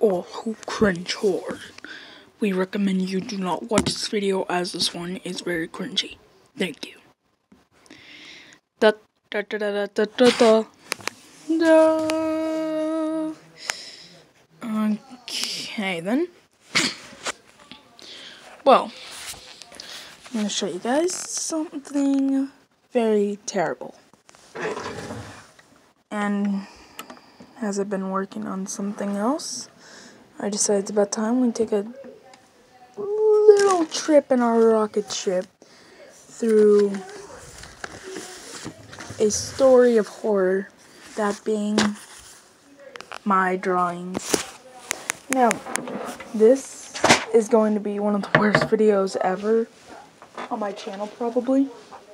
all who cringe hard. We recommend you do not watch this video as this one is very cringy. Thank you. Da da da da da da da da. Okay then. Well, I'm gonna show you guys something very terrible. And as I've been working on something else, I decided it's about time we take a little trip in our rocket ship through a story of horror, that being my drawings. Now, this is going to be one of the worst videos ever on my channel, probably.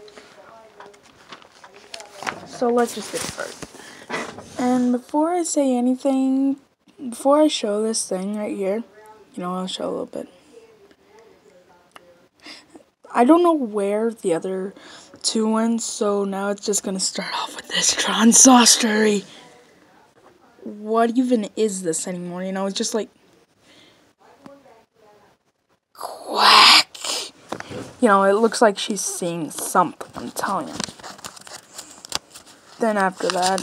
So let's just get started. And before I say anything, before I show this thing right here, I'll show a little bit. I don't know where the other two went, so now it's just gonna start off with this Tron Sauce story. What even is this anymore? It's just like quack. It looks like she's seeing something, I'm telling you. Then after that,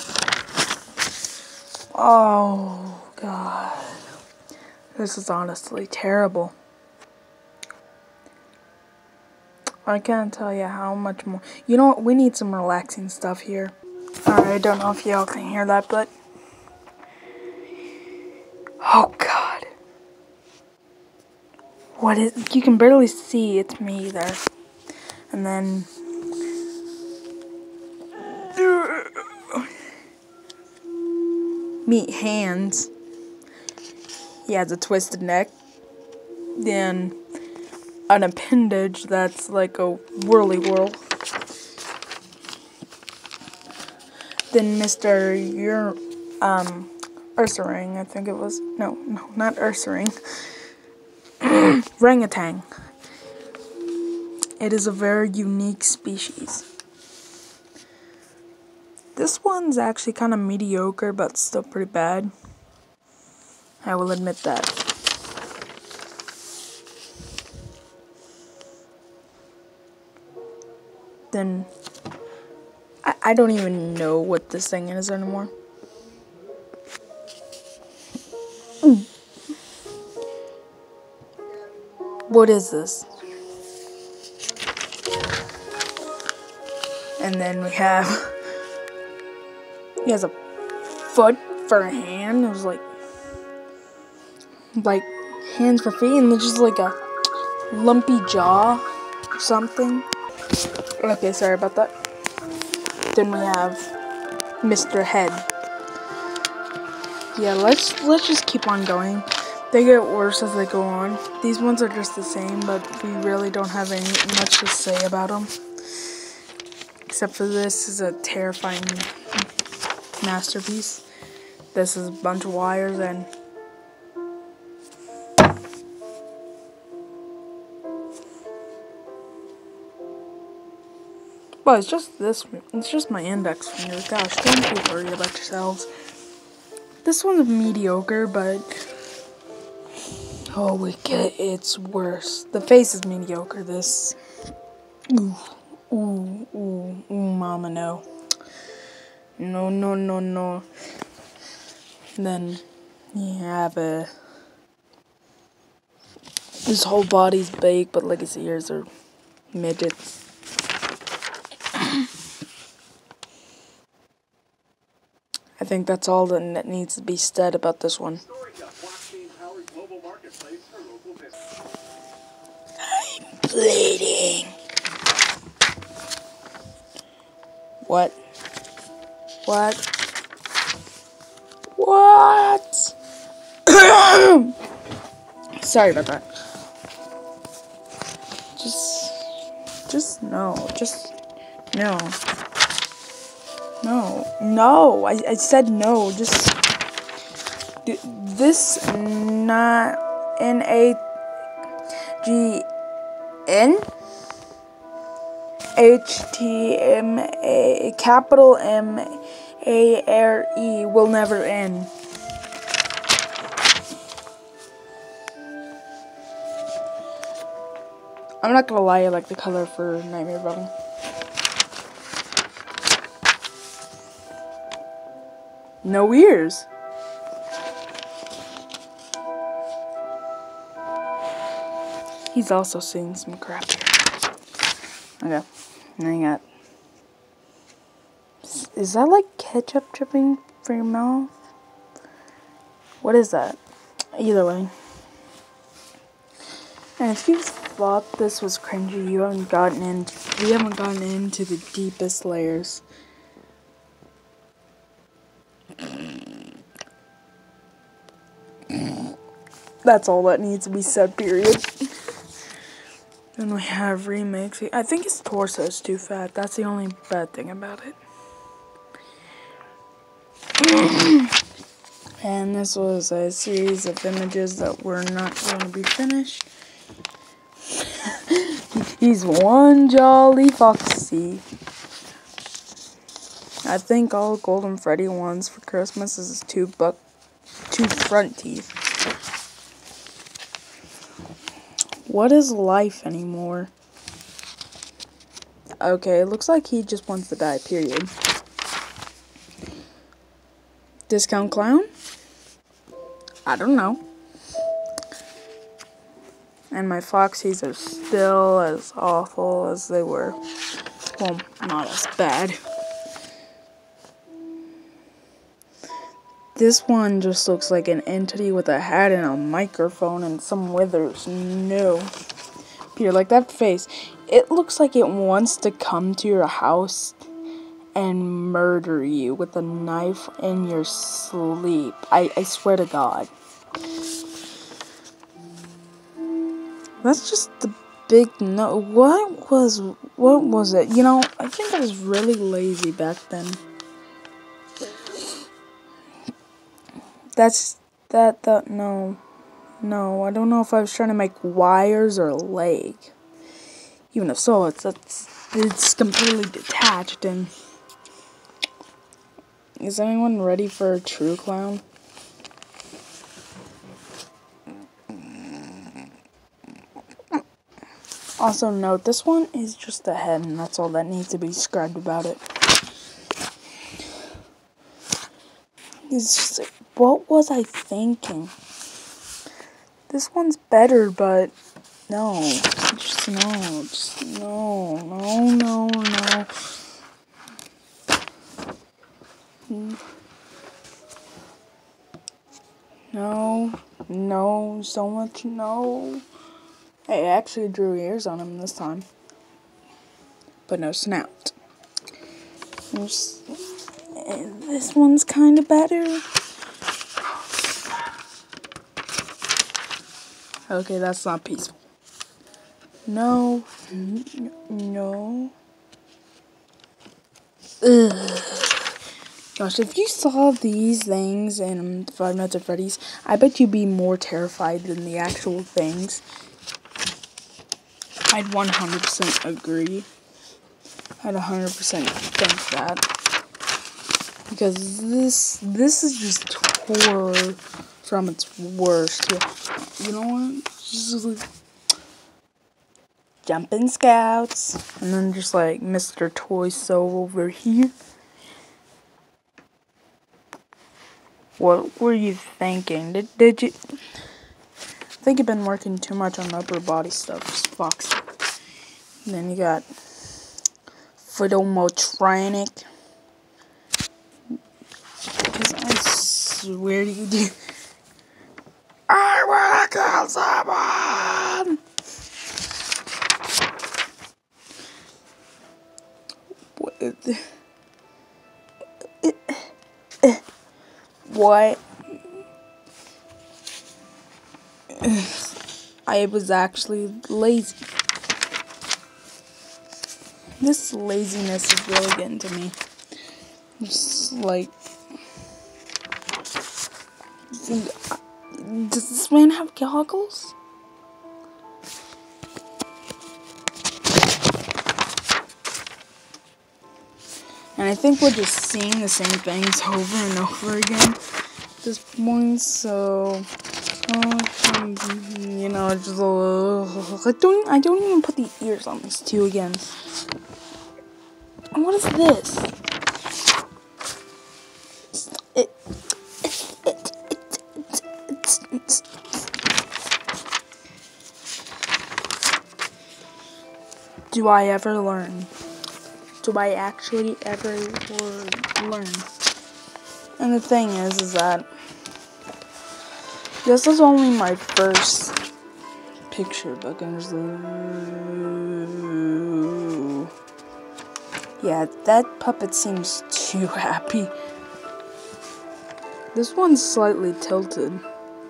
oh god, this is honestly terrible. I can't tell you how much more. You know what? We need some relaxing stuff here. Alright, I don't know if y'all can hear that, but oh god. What is, you can barely see, it's me there. And then meet Hands. He has a twisted neck. Then an appendage that's like a whirly-whirl. Then Mr. Ursaring, I think it was. No, not Ursaring. Orangutan. It is a very unique species. This one's actually kind of mediocre, but still pretty bad. I will admit that. Then I don't even know what this thing is anymore. What is this? And then we have, he has a foot for a hand. It was like hands for feet, and just like a lumpy jaw or something. Okay, sorry about that. Then we have Mr. Head. Yeah, let's just keep on going. They get worse as they go on. These ones are just the same, but we really don't have much to say about them. Except for this is a terrifying masterpiece. This is a bunch of wires and well, it's just this. It's just my index finger. Gosh, don't you worry about yourselves. This one's mediocre, but oh, we get it. It's worse. The face is mediocre. This, ooh, mama, no. No. Then you have his whole body's big, but like his ears are midgets. I think that's all that needs to be said about this one. I'm bleeding. What? Sorry about that. No. No, I said no, this not N-A-G-N H-T-M-A capital M-A-R-E will never end. I'm not gonna lie, I like the color for Nightmare Bottle. No ears. He's also seeing some crap here. Okay, and then you got. Is that like ketchup dripping from your mouth? What is that? Either way. And if you thought this was cringy, we haven't gotten into the deepest layers. That's all that needs to be said, period. Then we have remix. I think his torso is too fat. That's the only bad thing about it. And this was a series of images that were not going to be finished. He's one jolly foxy. I think all Golden Freddy wants for Christmas is two front teeth. What is life anymore? Okay, it looks like he just wants to die, period. Discount clown? I don't know. And my Foxies are still as awful as they were. Well, not as bad. This one just looks like an entity with a hat and a microphone and some withers. No. Peter, like that face. It looks like it wants to come to your house and murder you with a knife in your sleep. I swear to God. That's just the big no. What was it? You know, I think I was really lazy back then. No, I don't know if I was trying to make wires or a leg. Even if so, it's completely detached. And is anyone ready for a true clown? Also note, this one is just a head, and that's all that needs to be described about it. It's just like, what was I thinking? This one's better, but no. Just no. No, so much no. I actually drew ears on him this time. But no snout. And this one's kind of better. Okay, that's not peaceful. No. Ugh. Gosh, if you saw these things in Five Nights at Freddy's, I bet you'd be more terrified than the actual things. I'd 100% agree. I'd 100% think that. Because this is just horror from its worst. You know what? Just like jumping scouts. And then just like Mr. Toy So over here. What were you thinking? Did you... I think you've been working too much on upper body stuff. Just Fox. And then you got Phytomotronic. Because I swear to you, dude. I wanna kill someone! What? I was actually lazy. This laziness is really getting to me. Just like... Does this man have goggles? And I think we're just seeing the same things over and over again at this point, so You know, just I don't even put the ears on this too again. And what is this? Do I ever learn? Do I actually ever learn? And the thing is that this is only my first picture book, and there's yeah, that puppet seems too happy. This one's slightly tilted,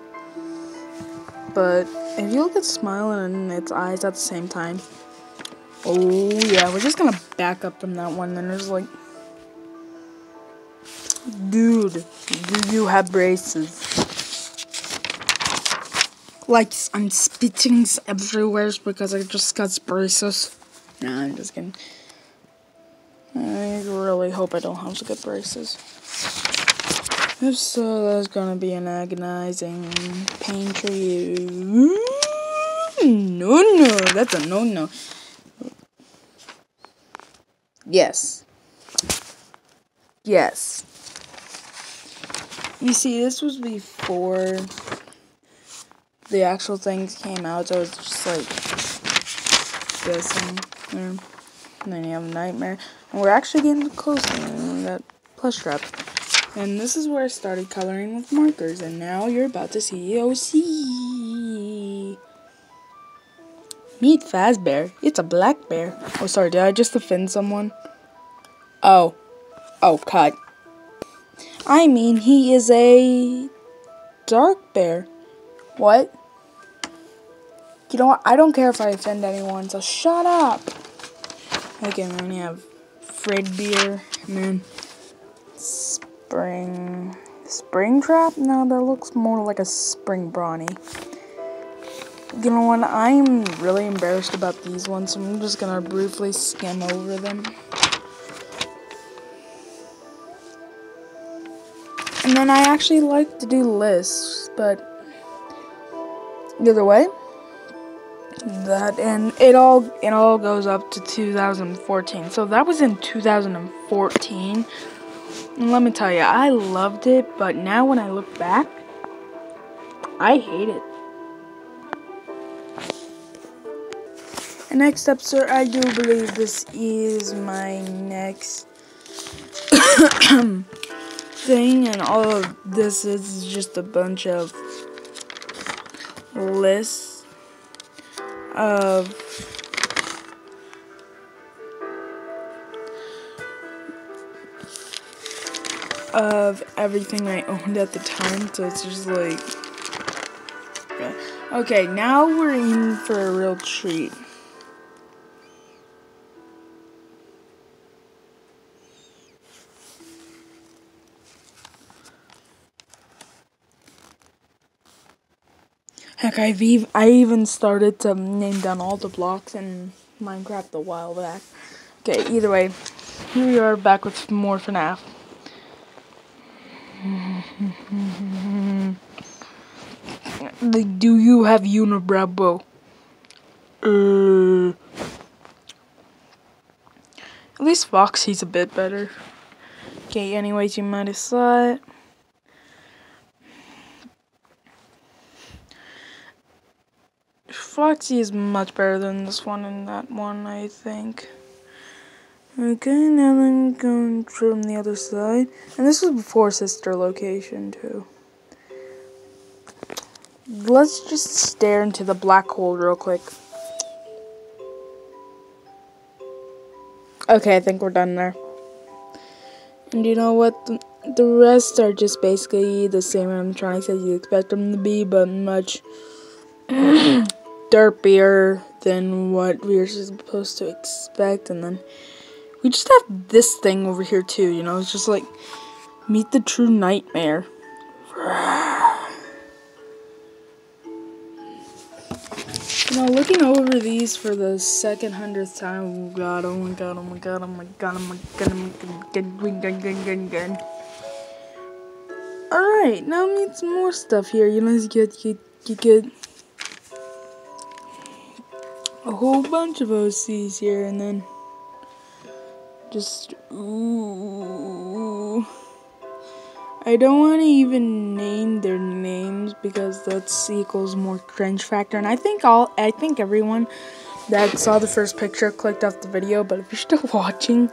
but if you look at smiling and its eyes at the same time, oh yeah, we're just gonna back up from that one. Then there's like, dude, do you have braces? Like, I'm spitting everywhere because I just got braces. Nah, I'm just kidding. I really hope I don't have to get braces. If so, that's gonna be an agonizing pain for you. No, that's a no. Yes. You see, this was before the actual things came out, so it's just like this and then you have Nightmare. And we're actually getting close to that plush wrap. And this is where I started coloring with markers, and now you're about to see OC. Meet Fazbear. It's a black bear. Oh, sorry, did I just offend someone? Oh, cut. I mean, he is a dark bear. What? You know what? I don't care if I offend anyone, so shut up. Okay, and then you have Fredbear, and then Springtrap? No, that looks more like a Spring Brawny. You know what? I'm really embarrassed about these ones, so I'm just gonna briefly skim over them. And then I actually like to do lists, but either way, that, and it all goes up to 2014. So that was in 2014. And let me tell you, I loved it, but now when I look back, I hate it. And next up, sir, I do believe this is my next thing, and all of this is just a bunch of lists of everything I owned at the time, so it's just like, okay, now we're in for a real treat. Heck, I even started to name down all the blocks in Minecraft a while back. Okay, either way, here we are back with more FNAF. Do you have Unibrow? At least Foxy's a bit better. Okay, anyways, you might have saw it. Foxy is much better than this one and that one, I think. Okay, now then going from the other side. And this was before Sister Location, too. Let's just stare into the black hole real quick. Okay, I think we're done there. And you know what? The rest are just basically the same animatronics as you expect them to be, but much derpier than what we were supposed to expect. And then we just have this thing over here too, you know, it's just like, meet the true nightmare. You know, looking over these for the 200th time, oh my god. Alright, Alright, now I need some more stuff here. You know, you get a whole bunch of OCs here, and then just, ooh. I don't want to even name their names because that's equals more cringe factor, and I think everyone that saw the first picture clicked off the video, but if you're still watching,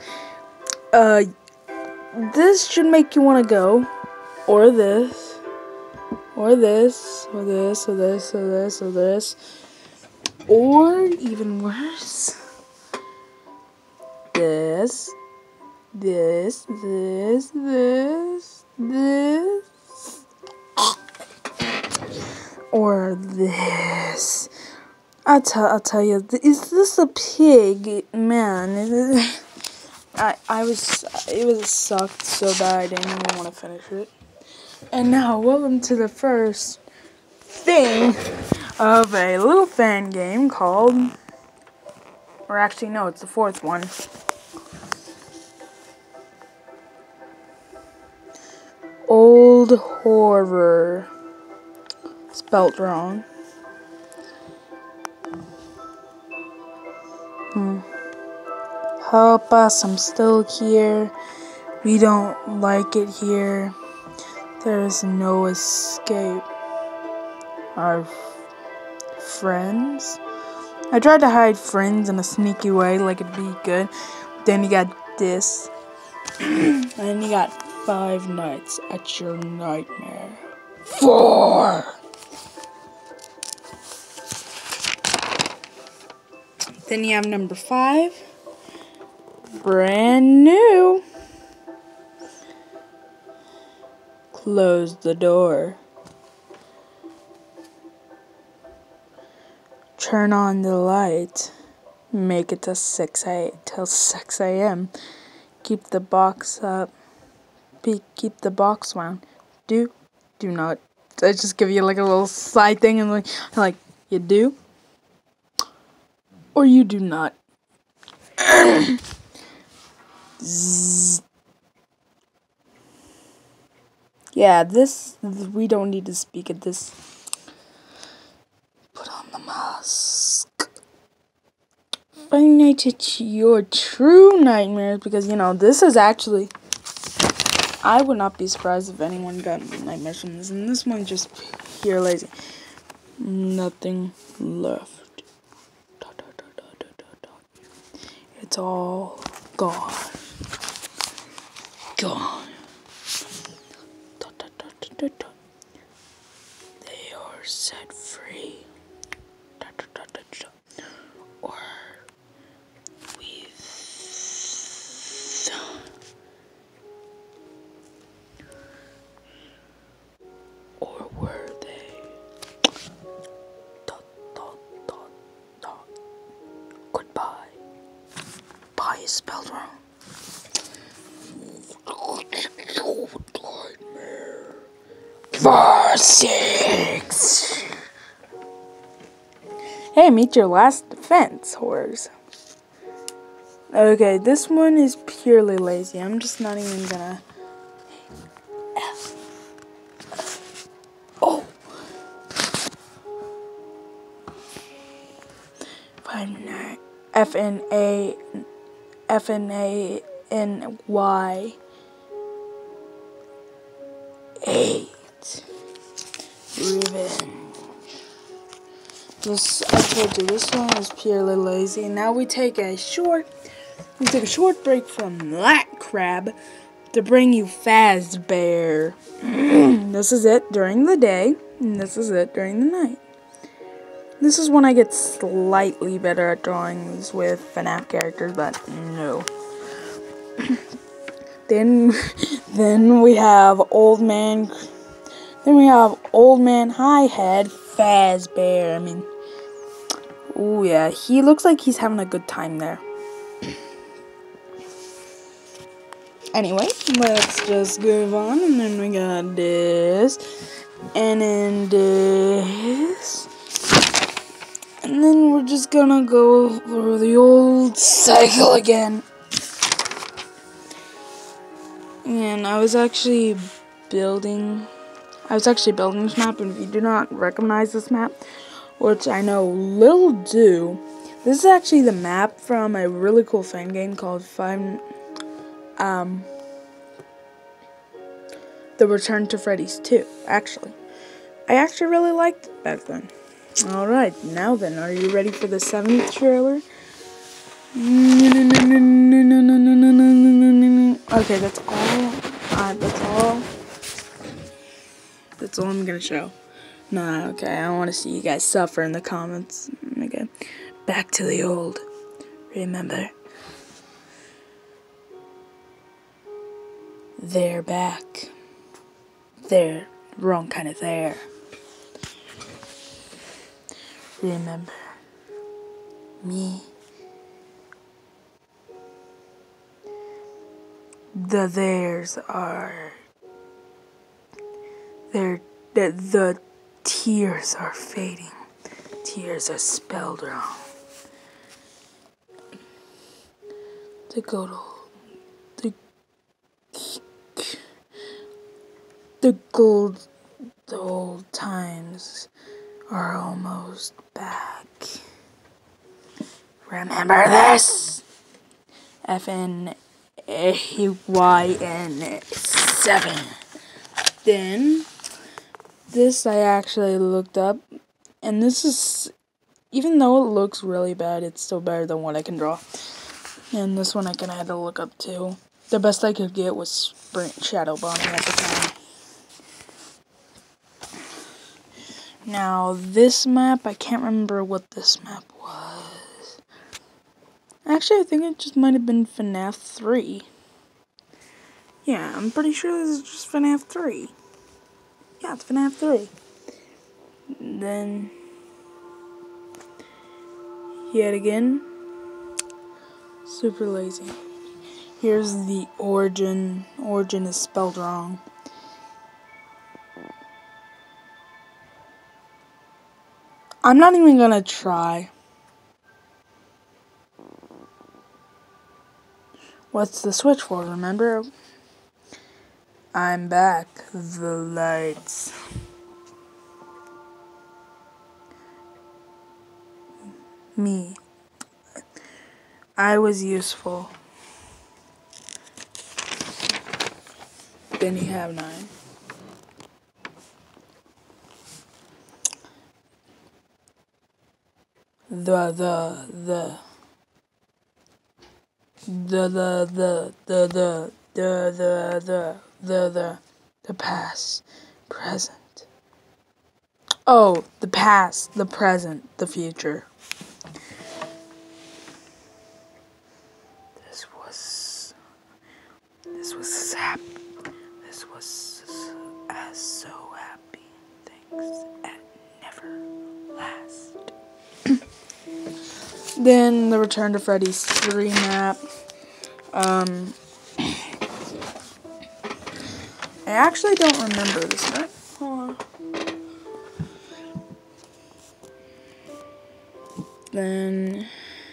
this should make you want to go, or this, or this, or this, or this, or this, or this, or even worse, this, or this. I'll tell you, is this a pig? Man, it sucked so bad I didn't even want to finish it. And now, welcome to the first thing of a little fan game called, or actually no, it's the fourth one. Old Horror. Spelt wrong. Help us, I'm still here. We don't like it here. There is no escape. Our friends? I tried to hide friends in a sneaky way, like it'd be good. Then you got this. And then you got 5 Nights at Your Nightmare. 4! Then you have number 5. Brand new. Close the door. Turn on the light. Make it till 6 a.m. Keep the box up. Keep the box wound. Do not. I just give you like a little side thing and like you do or you do not. Yeah, this we don't need to speak at this. Put on the mask. Five Nights at Your True Nightmares, because you know this is actually. I would not be surprised if anyone got nightmares from this, and this one's just pure lazy. Nothing left. It's all gone. Gone. They are set free. Or were they? Goodbye. Bye is spelled wrong. Nightmare. 4, 6. Hey, meet your last defense, horrors. Okay, this one is purely lazy. I'm just not even gonna. Oh. FNANY. Eight. Revenge. I told you this one is purely lazy. Now we take a short break from that crab to bring you Fazbear. This is it during the day, and this is it during the night. This is when I get slightly better at drawings with FNAF characters, but no. Then we have Old Man High Head Fazbear. I mean, oh yeah, he looks like he's having a good time there. Anyway, let's just move on, and then we got this, and then this, and then we're just gonna go over the old cycle again. And I was actually building I was actually building this map, and if you do not recognize this map, which I know little do, this is actually the map from a really cool fan game called The Return to Freddy's 2, actually. I actually really liked it back then. Alright, now then, are you ready for the 7th trailer? Okay, that's all I'm gonna show. Nah, okay, I want to see you guys suffer in the comments. Okay, back to the old. Remember, they're back. They're wrong kind of there. Remember, me. The theirs are. The tears are fading. Tears are spelled wrong. The good old times are almost back. Remember this? FNAYN7. Then, this I actually looked up, and this is, even though it looks really bad, it's still better than what I can draw. And this one I kind of had to look up too. The best I could get was Sprint Shadow Bombing at the time. Now, this map, I can't remember what this map was. Actually, I think it just might have been FNAF 3. Yeah, I'm pretty sure this is just FNAF 3. Yeah, it's FNAF 3. Then, yet again, super lazy. Here's the origin. Origin is spelled wrong. I'm not even gonna try. What's the switch for, remember? I'm back. The lights. Me. I was useful. Then you have 9. The past, present. Oh, the past, the present, the future. This was so happy. Things that never last. Then the Return to Freddy's 3 map. I actually don't remember this map. Then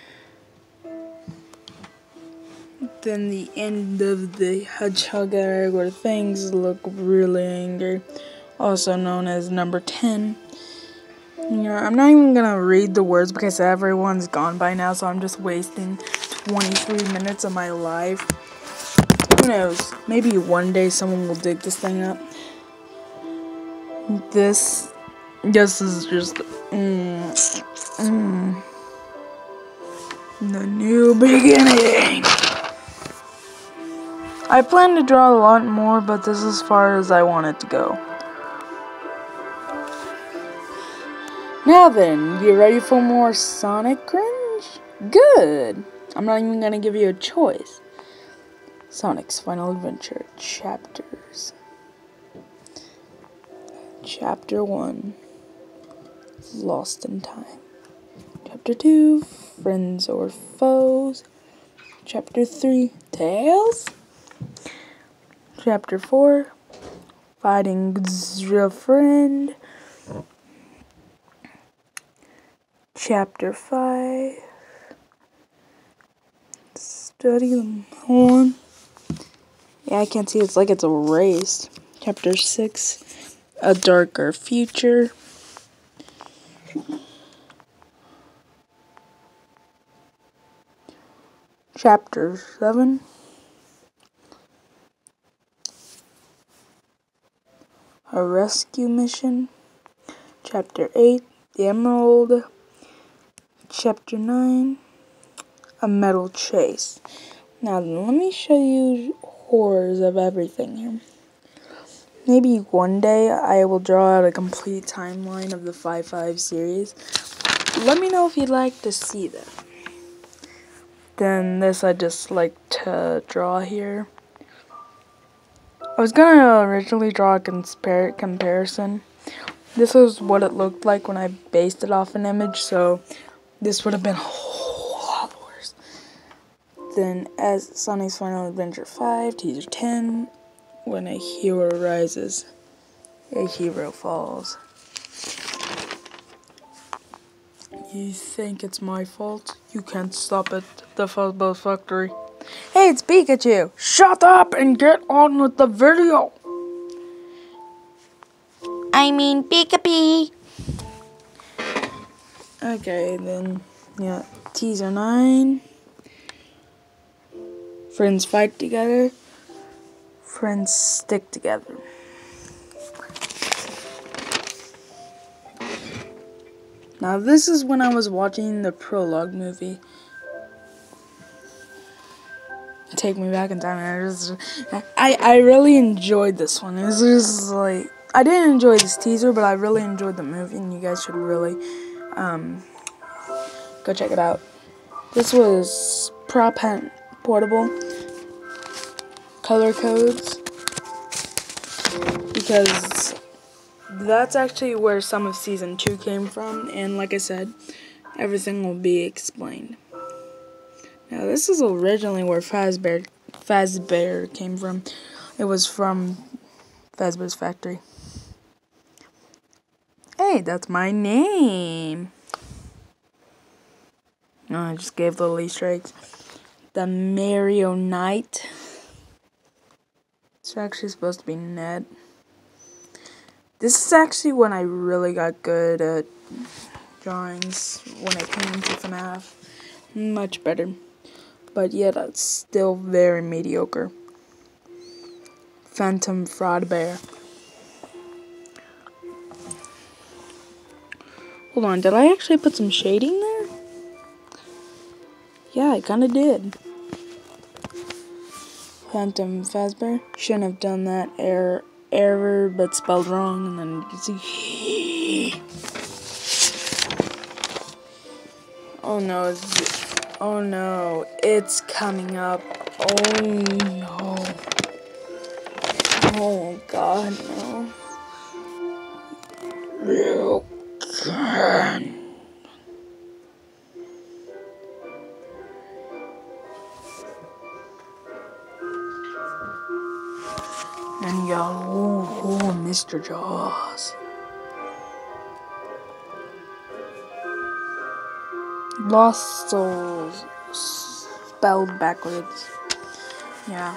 the end of the Hedgehog era where things look really angry, also known as number 10. Yeah, I'm not even gonna read the words because everyone's gone by now, so I'm just wasting 23 minutes of my life. Who knows? Maybe one day someone will dig this thing up. This is just the new beginning. I plan to draw a lot more, but this is as far as I want it to go. Now then, you ready for more Sonic cringe? Good! I'm not even gonna give you a choice. Sonic's Final Adventure chapters. Chapter 1, Lost in Time. Chapter 2, Friends or Foes. Chapter 3, Tails. Chapter 4, Fighting a Friend. Chapter 5, Study them on. Yeah, I can't see, it's like it's erased. Chapter 6, A Darker Future. Chapter 7. A Rescue Mission. Chapter 8. The Emerald. Chapter 9. A Metal Chase. Now let me show you horrors of everything here. Maybe one day I will draw out a complete timeline of the 5-5 series. Let me know if you'd like to see that. Then this I just like to draw here. I was gonna originally draw a comparison. This was what it looked like when I based it off an image, so this would have been a whole lot worse. Then as Sonic's Final Adventure 5, Teaser 10, when a hero rises, a hero falls. You think it's my fault? You can't stop it. The Fuzzbuzz Factory. Hey, it's Pikachu! Shut up and get on with the video! I mean Pika-Pee. Okay, then, yeah, Teaser 9. Friends fight together. Friends stick together. Now this is when I was watching the prologue movie. Take me back in time. I really enjoyed this one. It was just like, I didn't enjoy this teaser, but I really enjoyed the movie, and you guys should really go check it out. This was portable color codes, because that's actually where some of season 2 came from, and like I said, everything will be explained. Now this is originally where Fazbear came from. It was from Fazbear's Factory. Hey, that's my name. No, I just gave little Easter eggs. The Mario Knight. It's actually supposed to be Ned. This is actually when I really got good at drawings, when it came to FNAF. Much better. But yet it's still very mediocre. Phantom Fraud Bear. Hold on, did I actually put some shading there? Yeah, I kinda did. Phantom Fazbear. Shouldn't have done that. Error, but spelled wrong, and then you can see. Oh no, oh no, it's coming up. Oh no. Oh god, no. You can. And you got, oh, Mr. Jaws. Lost Souls, spelled backwards. Yeah.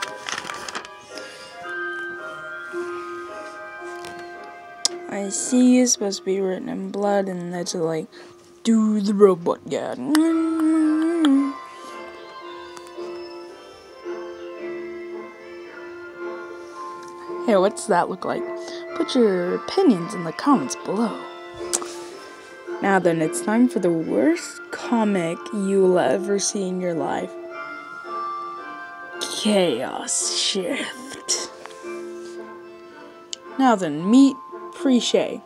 I see it's supposed to be written in blood, and that's like, do the robot, yeah. Hey, what's that look like? Put your opinions in the comments below. Now then, it's time for the worst comic you will ever see in your life. Chaos Shift. Now then, meet Pre-Shay.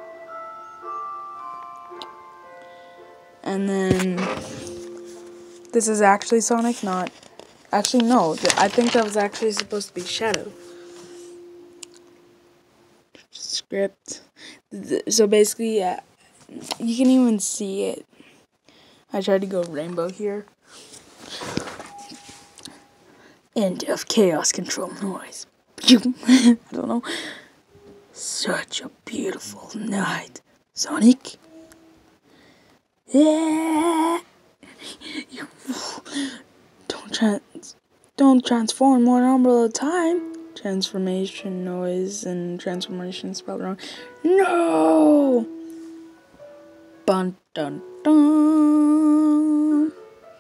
And then, this is actually Sonic, not... Actually, no, I think that was actually supposed to be Shadow. Script. So basically, yeah, you can even see it. I tried to go rainbow here. End of chaos control noise. I don't know. Such a beautiful night, Sonic. Yeah. Don't transform one number at a time. Transformation noise and transformation spelled wrong. No! Bun dun dun.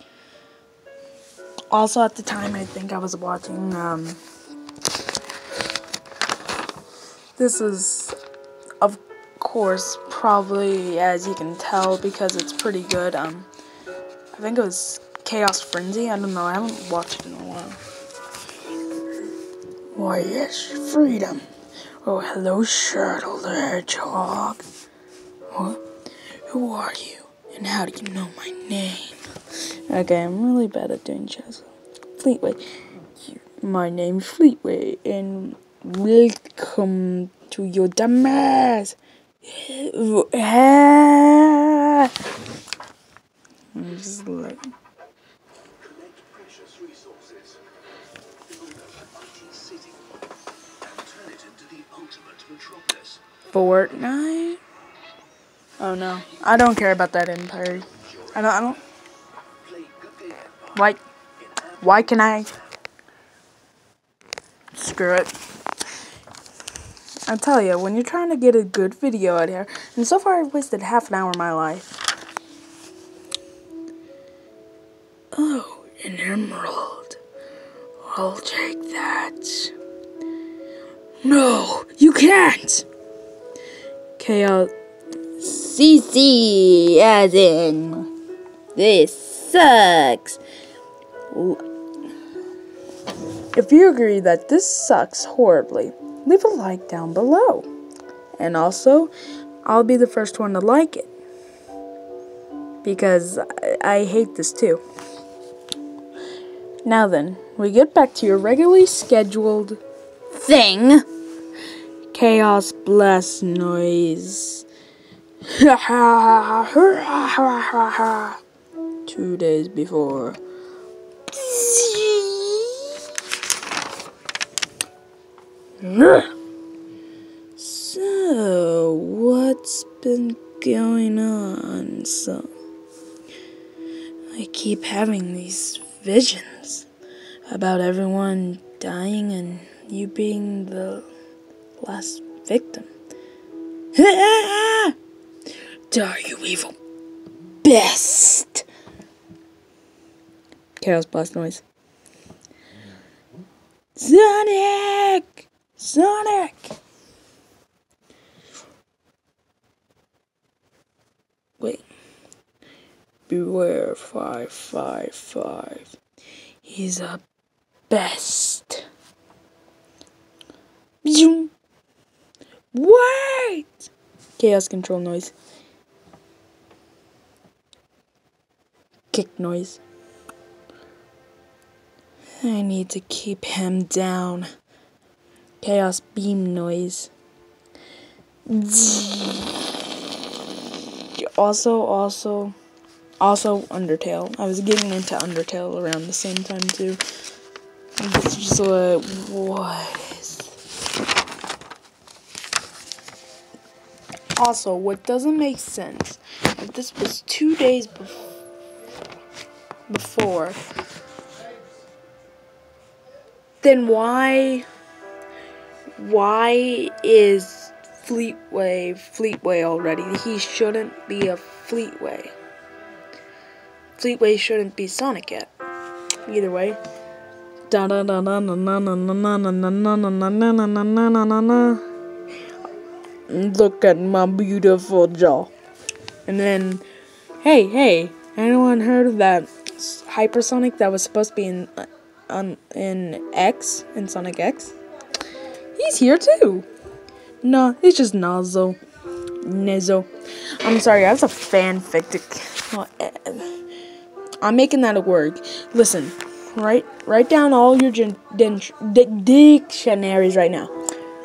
Also, at the time, I think I was watching, this is, of course, probably, as you can tell, because it's pretty good, I think it was Chaos Frenzy. I don't know, I haven't watched it in a while. Why, yes, freedom. Oh, hello, Shuttle the Hedgehog. What? Who are you? And how do you know my name? Okay, I'm really bad at doing chess. Fleetway. My name's Fleetway, and welcome to your demise. I'm just like... Fortnite? Oh no, I don't care about that empire. I don't. Why can I? Screw it. I tell you, when you're trying to get a good video out here, and so far I've wasted half an hour of my life. Oh, an emerald. I'll take that. No, you can't! Chaos. CC, as in, this sucks. If you agree that this sucks horribly, leave a like down below. And also, I'll be the first one to like it. Because I hate this too. Now then, we get back to your regularly scheduled Thing. Chaos Blast noise. 2 days before. So, what's been going on? So, I keep having these visions about everyone dying and you being the last victim. Die, you evil best! Chaos Blast noise. Sonic! Sonic! Wait. Beware 555. He's a best. Wait! Chaos control noise. Kick noise. I need to keep him down. Chaos beam noise. Also Undertale. I was getting into Undertale around the same time too. It's just like, what is... Also, what doesn't make sense, if this was 2 days before, then why is Fleetway already? He shouldn't be a Fleetway. Fleetway shouldn't be Sonic yet. Either way. Look at my beautiful jaw. And then, hey, anyone heard of that Hypersonic that was supposed to be in X, in Sonic X? He's here too. No, it's just Nezzo. I'm sorry, that's a fanfic. I'm making that a word. Listen, write down all your dictionaries right now.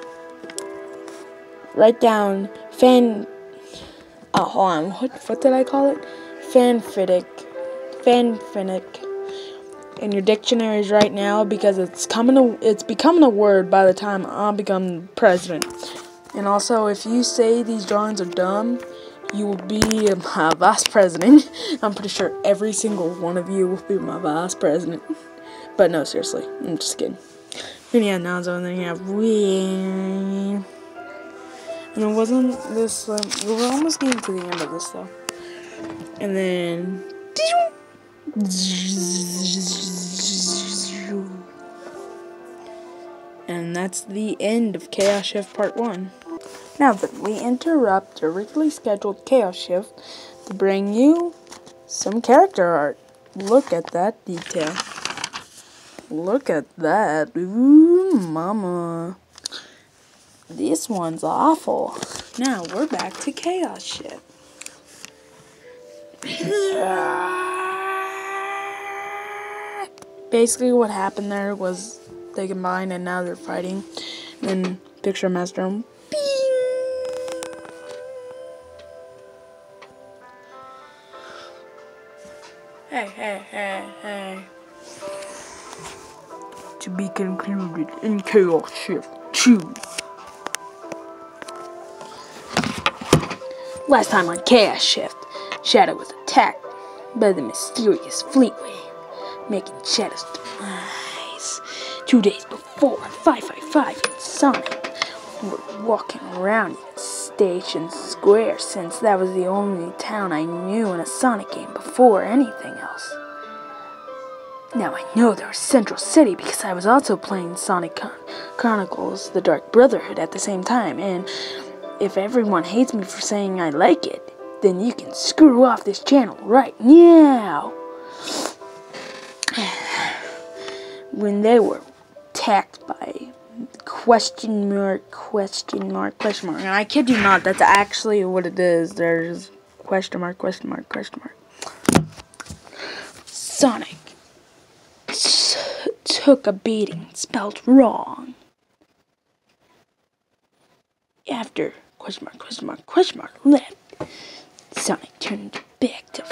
Write down hold on, what did I call it? Fanfic in your dictionaries right now, because it's becoming a word by the time I become president. And also, if you say these drawings are dumb, you will be my vice president. I'm pretty sure every single one of you will be my vice president. But no, seriously, I'm just kidding. Then you have Nazo, and then you have Wii. And it wasn't this, we were almost getting to the end of this though. And then, and that's the end of Chaos Shift Part 1. Now then, we interrupt a regularly scheduled Chaos Shift to bring you some character art. Look at that detail. Look at that. Ooh, mama. This one's awful. Now we're back to Chaos Shift. Basically what happened there was they combined and now they're fighting. And then Picture Master. Hey. To be concluded in Chaos Shift 2. Last time on Chaos Shift, Shadow was attacked by the mysterious Fleetway, making Shadow's demise. 2 days before, 555 and Sonic were walking around Station Square, since that was the only town I knew in a Sonic game before anything else. Now I know there was Central City because I was also playing Sonic Chronicles: The Dark Brotherhood at the same time, and if everyone hates me for saying I like it, then you can screw off this channel right now. When they were attacked by question mark, and I kid you not, that's actually what it is. There's question mark. Sonic took a beating spelled wrong. After question mark left, Sonic turned back to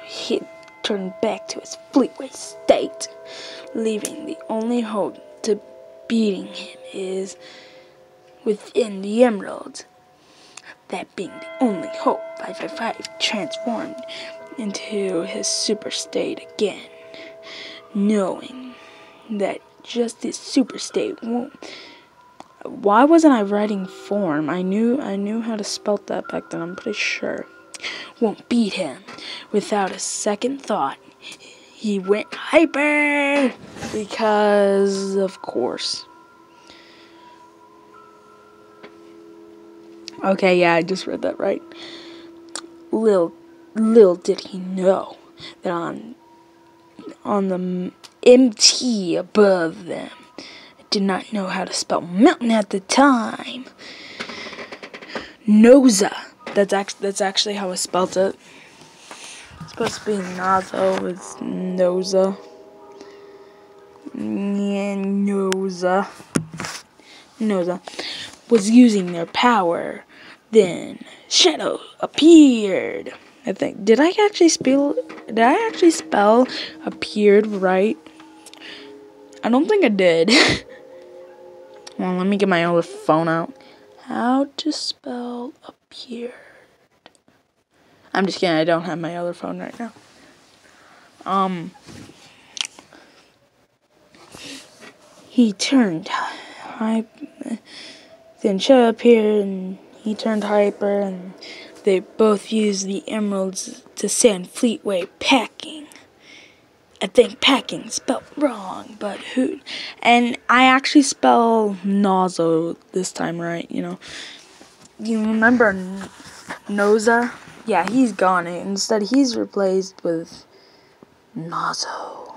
his Fleetway state, leaving the only hope to beating him is within the Emerald. That being the only hope, 555 transformed into his super state again, knowing that just his super state won't. Why wasn't I writing form? I knew how to spell that back then, I'm pretty sure. Won't beat him. Without a second thought, he went hyper! Because, of course. Okay, yeah, I just read that right. Little did he know that on the MT above them, did not know how to spell mountain at the time. Noza. That's actually how I spelled it. It's supposed to be Nazo. It's Noza. Yeah, Noza was using their power. Then Shadow appeared. I think. Did I actually spell appeared right? I don't think I did. Well, let me get my other phone out. How to spell appeared. I'm just kidding, I don't have my other phone right now. He turned then Shadow appeared and he turned hyper, and they both used the emeralds to send Fleetway packing. I think packing spelled wrong, but who? And I actually spell Nazo this time right, you know. You remember Noza? Yeah, he's gone. Instead, he's replaced with Nazo.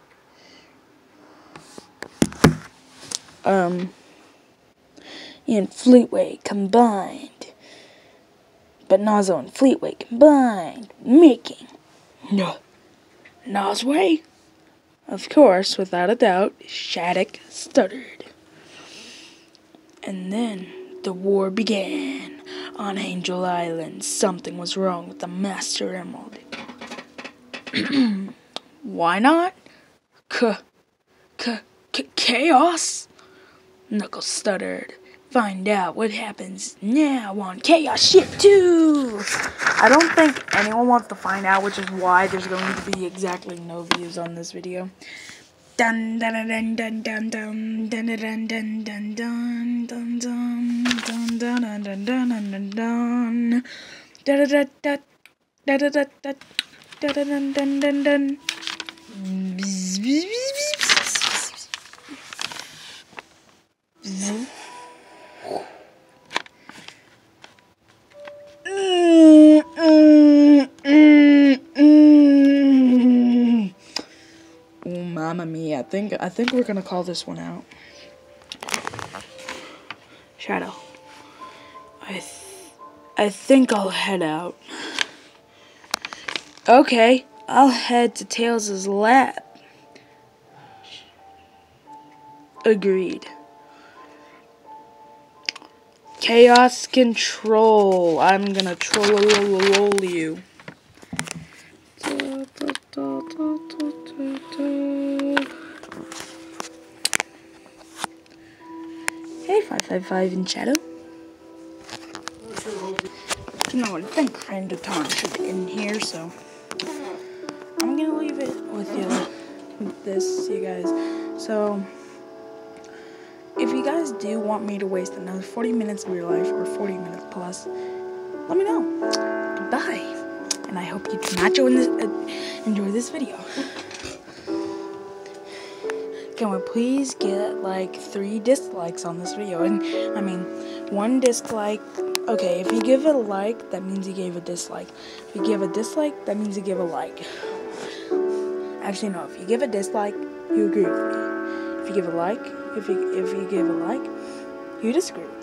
And Fleetway combined. But Nazo and Fleetway combined, making Nozway? Of course, without a doubt, Shattuck stuttered. And then the war began. On Angel Island, something was wrong with the Master Emerald. Why not? Chaos? Knuckles stuttered. Find out what happens now on Chaos Shift 2! I don't think anyone wants to find out, which is why there's going to be exactly no views on this video. Dun dun dun dun dun dun dun dun dun dun dun dun dun dun dun dun dun dun dun da da da da da da da da da da dun dun dun dun. Oh, mamma mia! I think we're gonna call this one out. Shadow. I think I'll head out. Okay, I'll head to Tails' lab. Agreed. Chaos control. I'm gonna troll you. Hey, 555 in shadow. You know what? I think Randoton should be in here, so I'm gonna leave it with you guys. So, if you guys do want me to waste another 40 minutes of your life, or 40 minutes plus, let me know. Goodbye. And I hope you do not enjoy this video. Can we please get like 3 dislikes on this video? And I mean, 1 dislike. Okay, if you give it a like, that means you gave a dislike. If you give a dislike, that means you give a like. Actually, no. If you give a dislike, you agree with me. If you give a like, if you give a like, you disagree.